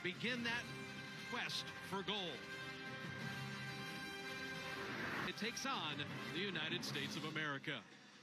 begin that quest for gold. It takes on the United States of America.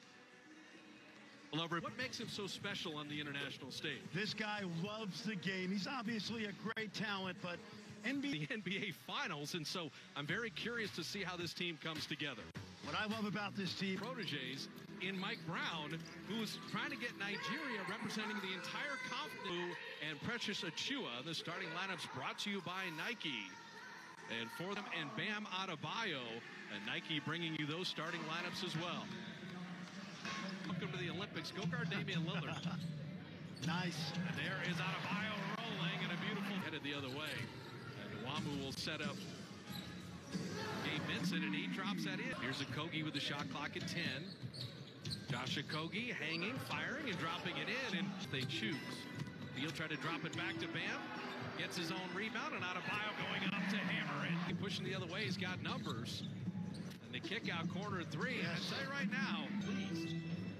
What makes him so special on the international stage? This guy loves the game. He's obviously a great talent, but the NBA Finals, and so I'm very curious to see how this team comes together. What I love about this team, proteges in Mike Brown, who is trying to get Nigeria representing the entire continent, and Precious Achiuwa. The starting lineups brought to you by Nike. And for them, and Bam Adebayo, and Nike bringing you those starting lineups as well. Welcome to the Olympics. Go guard Damian Lillard. Nice. And there is Adebayo rolling, and a beautiful headed the other way. And Nwamu will set up Gabe Vincent, and he drops that in. Here's Okogie with the shot clock at 10. Josh Okogie hanging, firing, and dropping it in, and they choose. Beal tried to drop it back to Bam. Gets his own rebound, and Adebayo going up to hammer it. He pushing the other way. He's got numbers. And the kick out corner three. Yes. I say right now, please.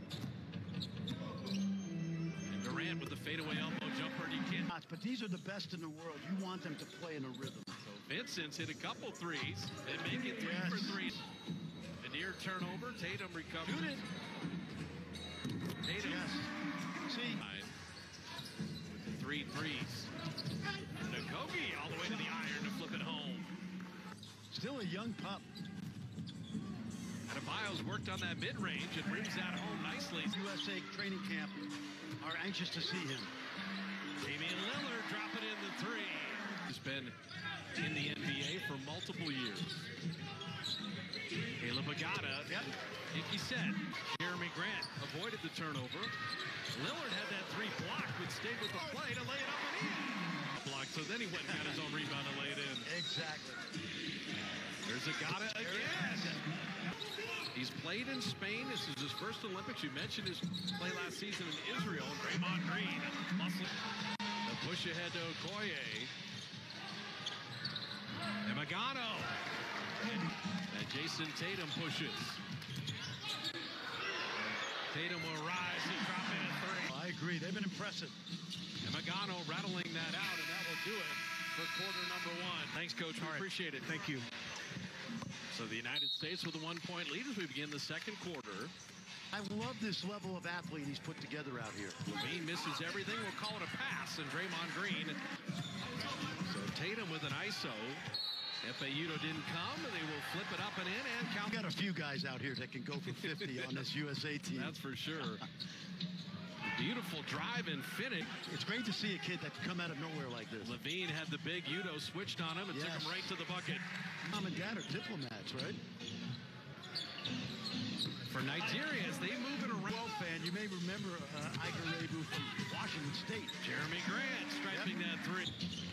And Durant with the fadeaway elbow jumper. You can't. But these are the best in the world. You want them to play in a rhythm. So Vincent's hit a couple threes and make it three for three. A near turnover. Tatum recovers. Shoot it. Tatum. Yes. See. With the 3 threes. And Okogie all the way to the iron to flip it home. Still a young pup. Adebayo's worked on that mid-range and brings that home nicely. USA training camp are anxious to see him. Damian Lillard dropping in the 3. He's been in the NBA for multiple years. Caleb Agada. Yep. Nicky said. Jeremy Grant avoided the turnover. Lillard had that 3 blocked, but stayed with the play to lay it up and in. Block, so then he went and got his own rebound and laid in. Exactly. There's Agada again. He's played in Spain. This is his first Olympics. You mentioned his play last season in Israel. Draymond Green, muscle. The push ahead to Okoye. And Magano. And Jason Tatum pushes. Tatum will rise and drop in a 3. I agree. They've been impressive. And Magano rattling that out, and that will do it for quarter number 1. Thanks, Coach. We appreciate it. Thank you. So the United States with a 1-point lead as we begin the second quarter. I love this level of athlete he's put together out here. LaVine misses everything. We'll call it a pass, and Draymond Green. So Tatum with an ISO. Udo didn't come, and they will flip it up and in and count. We got a few guys out here that can go for 50 on this USA team. That's for sure. Beautiful drive and finish. It's great to see a kid that can come out of nowhere like this. LaVine had the big Udo switched on him and took him right to the bucket. Mom and dad are diplomats, right? For Nigeria, as they move it around. Well, fan, you may remember Iker Rebu from Washington State. Jeremy Grant striping that 3.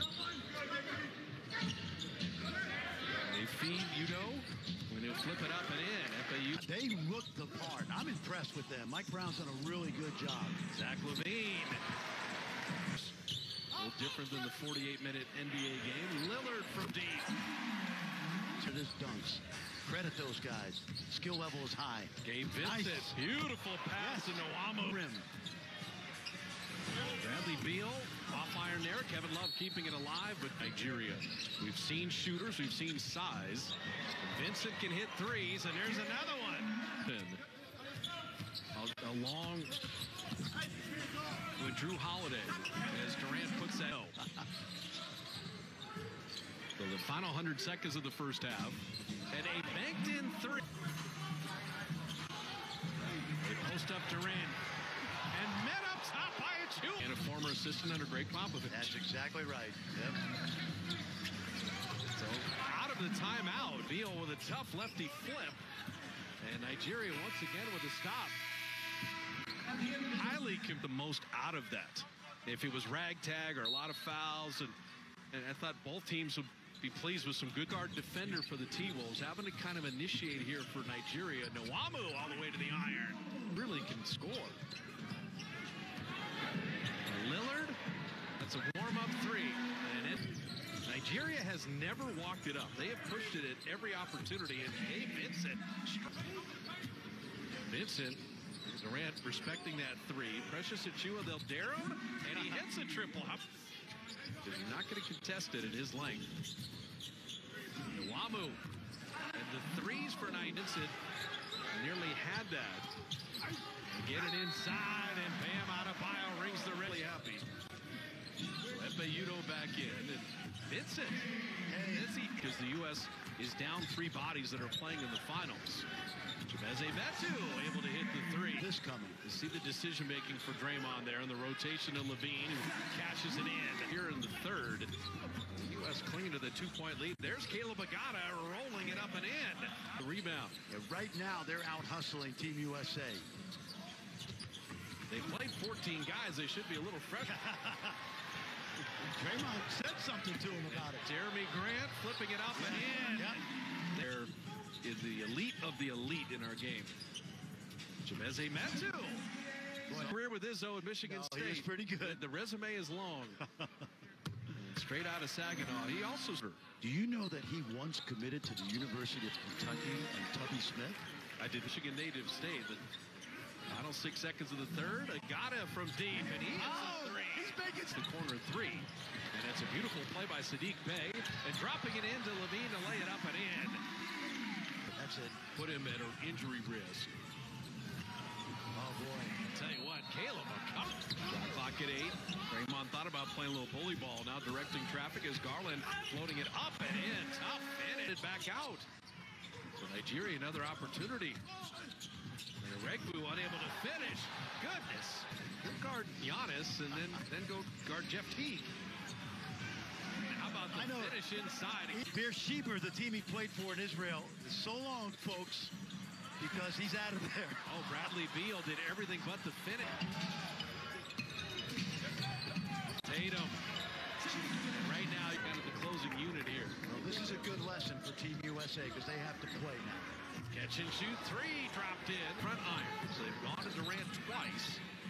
They feed Udo. When he'll flip it up and in. FAU. They look the part. I'm impressed with them. Mike Brown's done a really good job. Zach LaVine. A little different than the 48-minute NBA game. Lillard from deep. To this dunks. Credit those guys. Skill level is high. Gabe Vincent. Nice. Beautiful pass to Nwamu. Rim. Bradley Beal off iron there. Kevin Love keeping it alive with Nigeria. We've seen shooters. We've seen size. Vincent can hit threes, and there's another one. A long with Drew Holiday as Durant puts that. So the final 100 seconds of the first half. And a banked-in 3. They post up Durant. And met up top by a 2. And a former assistant under Greg Popovich. That's exactly right. Yep. So out of the timeout, Beal with a tough lefty flip. And Nigeria once again with a stop. Highly kept the most out of that. If it was ragtag or a lot of fouls. And I thought both teams would be pleased with some good guard defender for the T-Wolves. Having to kind of initiate here for Nigeria. Nwamu all the way to the iron. Really can score. Lillard, that's a warm-up 3. And Nigeria has never walked it up. They have pushed it at every opportunity. And hey, Vincent, Durant respecting that 3. Precious Achiuwa, they'll dare him, and he hits a triple. because you're not going to contest it at his length. Nwamu. And the threes for Nidenson. Nearly had that. And get it inside, and Bam Adebayo rings the really happy. Yudo back in, and Vincent. Because the U.S. is down 3 bodies that are playing in the finals. Chimezie Metu able to hit the 3. This coming. You see the decision making for Draymond there, and the rotation of Levine, who cashes it in here in the 3rd. The U.S. clinging to the 2-point lead. There's Caleb Agata rolling it up and in. The rebound. Yeah, right now, they're out hustling Team USA. They played 14 guys. They should be a little fresh. Draymond said something to him about it. Jeremy Grant flipping it up and in. Yep. There is the elite of the elite in our game. Chimezie Metu. Career with Izzo at Michigan State. He is pretty good. The resume is long. Straight out of Saginaw. He also... Do you know that he once committed to the University of Kentucky and Tubby Smith? I did. Michigan native state. The final 6 seconds of the 3rd. Agata from deep, and he hits the 3. He's making the corner 3. And it's a beautiful play by Saddiq Bey. And dropping it into Levine to lay it up and in. That's it. Put him at an injury risk. Oh, boy. I'll tell you what, Caleb, shot clock at 8. Draymond thought about playing a little bully ball. Now directing traffic as Garland floating it up and in. Tough finish. Back out. For Nigeria, another opportunity. And Regbu unable to finish. Goodness. Good guard Giannis and then go guard Jeff Teague. How about the finish inside? Beersheba, the team he played for in Israel, is so long, folks, because he's out of there. Oh, Bradley Beal did everything but the finish. Tatum. And right now, you've got the closing unit here. Well, this is a good lesson for Team USA because they have to play now. Catch and shoot 3 dropped in. Front iron. So they've gone to Durant twice.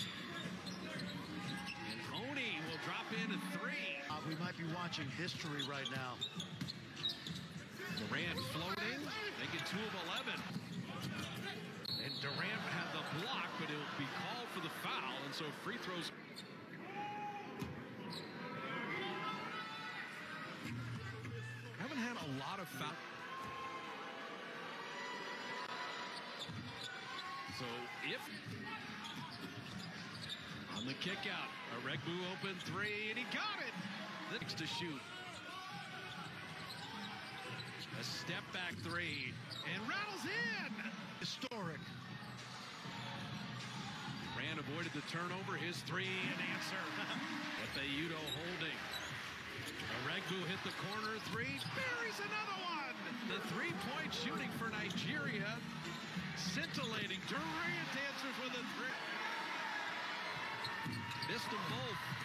And Oni will drop in a 3. We might be watching history right now. Durant floating. They get 2 of 11. And Durant had the block, but it'll be called for the foul. And so free throws. Haven't had a lot of foul. So if on the kick out, Regbu open 3, and he got it. Next to shoot. A step back 3, and rattles in. Historic. Rand avoided the turnover. His 3, an answer. Yudo holding. Regbu hit the corner 3. Buries another one. The 3-point shooting for Nigeria. Scintillating. Durant answers with a 3. Missed them both.